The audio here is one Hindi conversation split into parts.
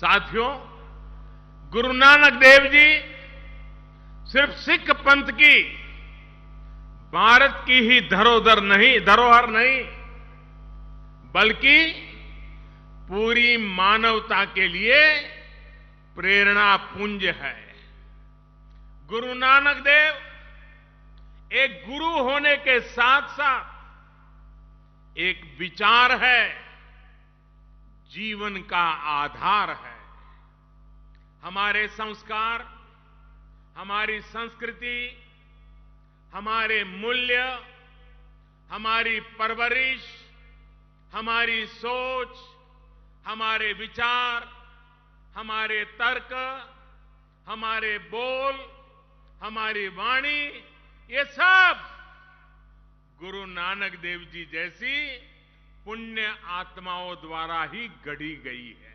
साथियों, गुरु नानक देव जी सिर्फ सिख पंथ की भारत की ही धरोहर नहीं, बल्कि पूरी मानवता के लिए प्रेरणा पुंज है। गुरु नानक देव एक गुरु होने के साथ साथ एक विचार है, जीवन का आधार है। हमारे संस्कार, हमारी संस्कृति, हमारे मूल्य, हमारी परवरिश, हमारी सोच, हमारे विचार, हमारे तर्क, हमारे बोल, हमारी वाणी, ये सब गुरु नानक देव जी जैसी पुण्य आत्माओं द्वारा ही गढ़ी गई है।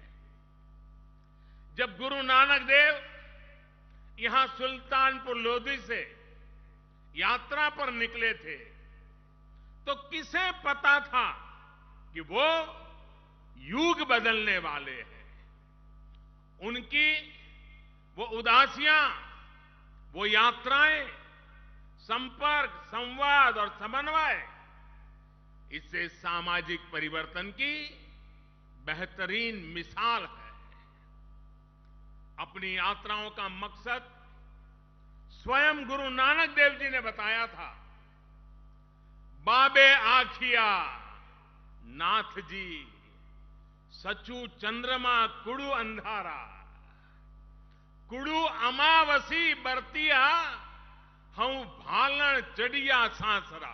जब गुरु नानक देव यहां सुल्तानपुर लोधी से यात्रा पर निकले थे, तो किसे पता था कि वो युग बदलने वाले हैं। उनकी वो उदासियां, वो यात्राएं, संपर्क, संवाद और समन्वय, इससे सामाजिक परिवर्तन की बेहतरीन मिसाल है। अपनी यात्राओं का मकसद स्वयं गुरु नानक देव जी ने बताया था। बाबे आखिया नाथ जी, सचू चंद्रमा कुड़ू अंधारा, कुड़ू अमावसी बरतिया, हूं भालण चढ़िया सांसरा।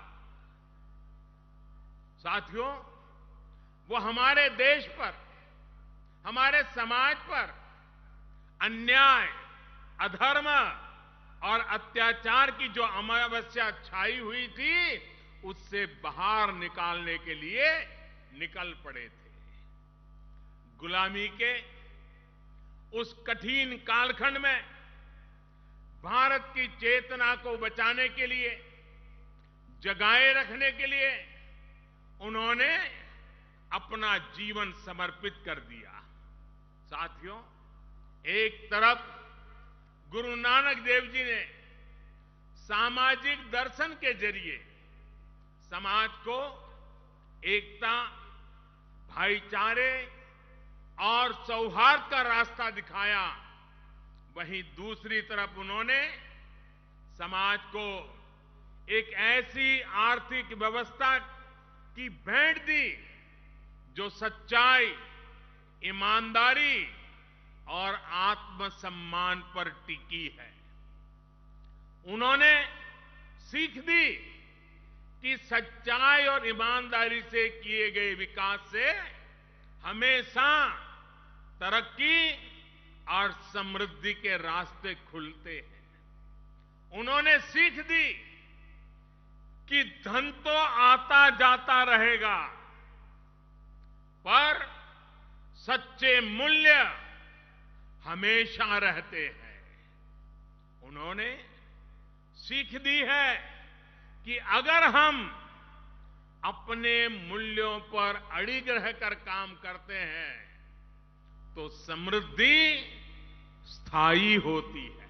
साथियों, वो हमारे देश पर, हमारे समाज पर अन्याय, अधर्म और अत्याचार की जो अमावस्या छाई हुई थी, उससे बाहर निकालने के लिए निकल पड़े थे। गुलामी के उस कठिन कालखंड में भारत की चेतना को बचाने के लिए, जगाए रखने के लिए उन्होंने अपना जीवन समर्पित कर दिया। साथियों, एक तरफ गुरु नानक देव जी ने सामाजिक दर्शन के जरिए समाज को एकता, भाईचारे और सौहार्द का रास्ता दिखाया, वहीं दूसरी तरफ उन्होंने समाज को एक ऐसी आर्थिक व्यवस्था की भेंट दी जो सच्चाई, ईमानदारी और आत्मसम्मान पर टिकी है। उन्होंने सीख दी कि सच्चाई और ईमानदारी से किए गए विकास से हमेशा तरक्की और समृद्धि के रास्ते खुलते हैं। उन्होंने सीख दी कि धन तो आता जाता रहेगा, पर सच्चे मूल्य हमेशा रहते हैं। उन्होंने सीख दी है कि अगर हम अपने मूल्यों पर अड़िग रहकर काम करते हैं, तो समृद्धि स्थायी होती है।